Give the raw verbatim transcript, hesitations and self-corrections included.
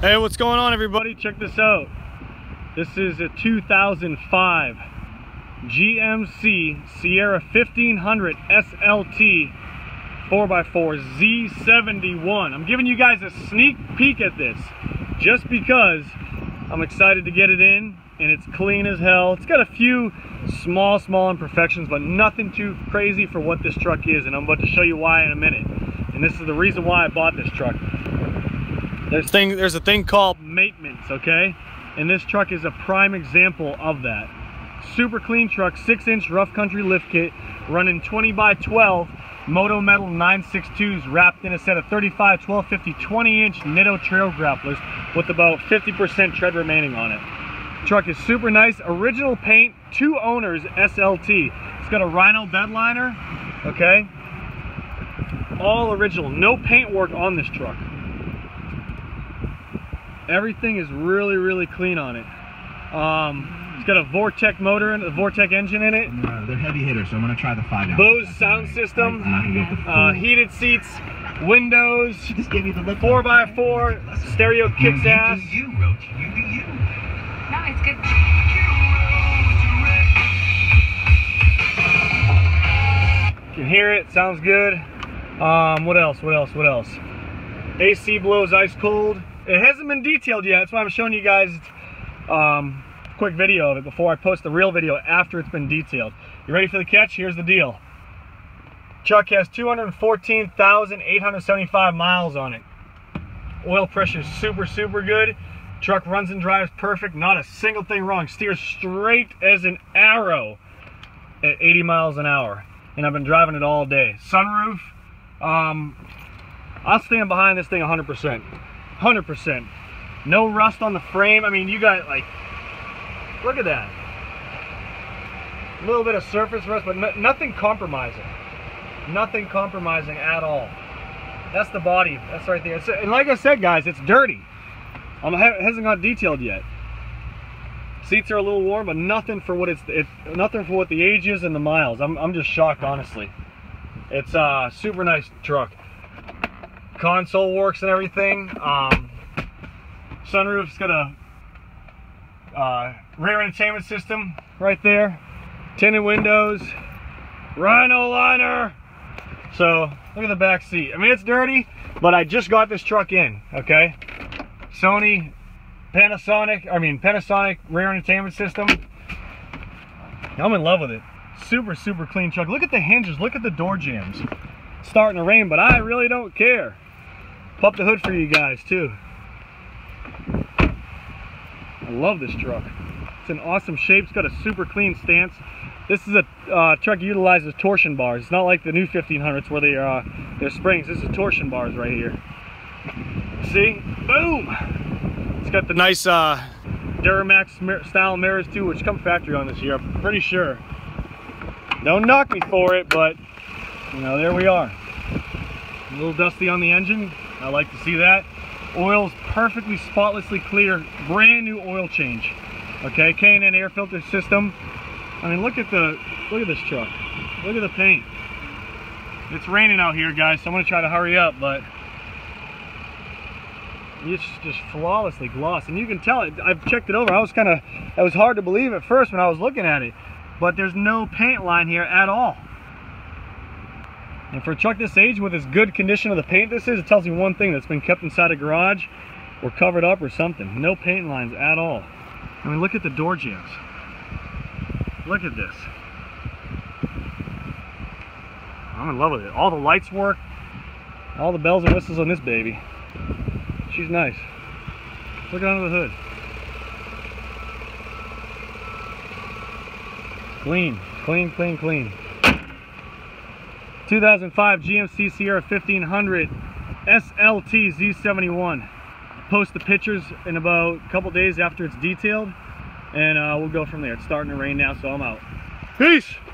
Hey, what's going on, everybody? Check this out. This is a two thousand five G M C Sierra fifteen hundred S L T four by four Z seventy-one. I'm giving you guys a sneak peek at this just because I'm excited to get it in, and it's clean as hell. It's got a few small, small imperfections, but nothing too crazy for what this truck is, and I'm about to show you why in a minute. And this is the reason why I bought this truck. There's, thing, there's a thing called maintenance, okay? And this truck is a prime example of that. Super clean truck, six inch rough country lift kit, running twenty by twelve Moto Metal nine sixty-twos wrapped in a set of thirty-five, twelve, fifty, twenty inch Nitto Trail Grapplers with about fifty percent tread remaining on it. Truck is super nice, original paint, two owners, S L T. It's got a Rhino bed liner, okay? All original, no paint work on this truck. Everything is really, really clean on it. Um, it's got a Vortec motor and a Vortec engine in it. Uh, they're heavy hitters, so I'm going to try the five down. Bose sound system, uh, heated seats, windows, four by four, stereo kicks ass. You, Roach. You do you. No, it's good. You can hear it, sounds good. Um, what else, what else, what else? A C blows ice cold. It hasn't been detailed yet, that's why I'm showing you guys um, a quick video of it before I post the real video after it's been detailed. You ready for the catch? Here's the deal. Truck has two hundred fourteen thousand eight hundred seventy-five miles on it. Oil pressure is super, super good. Truck runs and drives perfect, not a single thing wrong. Steers straight as an arrow at eighty miles an hour. And I've been driving it all day. Sunroof, um, I'll stand behind this thing one hundred percent. one hundred percent. No rust on the frame. I mean, you got like, look at that. A little bit of surface rust, but no, nothing compromising. Nothing compromising at all. That's the body. That's right there. It's, and like I said, guys, it's dirty. Um, it hasn't got detailed yet. Seats are a little warm, but nothing for what it's. It, nothing for what the age is and the miles. I'm, I'm just shocked, honestly. It's a super nice truck. Console works and everything. Um, sunroof's got a uh, rear entertainment system right there. Tinted windows. Rhino Liner. So look at the back seat. I mean, it's dirty, but I just got this truck in. Okay. Sony, Panasonic. I mean Panasonic rear entertainment system. I'm in love with it. Super, super clean truck. Look at the hinges. Look at the door jambs. It's starting to rain, but I really don't care. Pop the hood for you guys too. I love this truck. It's in awesome shape. It's got a super clean stance. This is a uh, truck that utilizes torsion bars. It's not like the new fifteen hundreds where they are uh, they're springs. This is torsion bars right here. See? Boom! It's got the nice uh, Duramax style mirrors too, which come factory on this year. I'm pretty sure. Don't knock me for it, but you know, there we are. A little dusty on the engine. I like to see that. Oil's perfectly spotlessly clear, brand new oil change. Okay, K and N air filter system. I mean, look at the look at this truck. Look at the paint. It's raining out here, guys, so I'm gonna try to hurry up, but it's just flawlessly glossed, and you can tell it. I've checked it over. I was kind of, it was hard to believe at first when I was looking at it, but there's no paint line here at all. And for a truck this age, with as good condition of the paint this is, it tells me one thing: that's been kept inside a garage or covered up or something. No paint lines at all. I mean, look at the door jambs. Look at this. I'm in love with it. All the lights work. All the bells and whistles on this baby. She's nice. Look under the hood. Clean, clean, clean, clean. two thousand five G M C Sierra fifteen hundred S L T Z seventy-one. Post the pictures in about a couple days after it's detailed, and uh, we'll go from there. It's starting to rain now, so I'm out. Peace!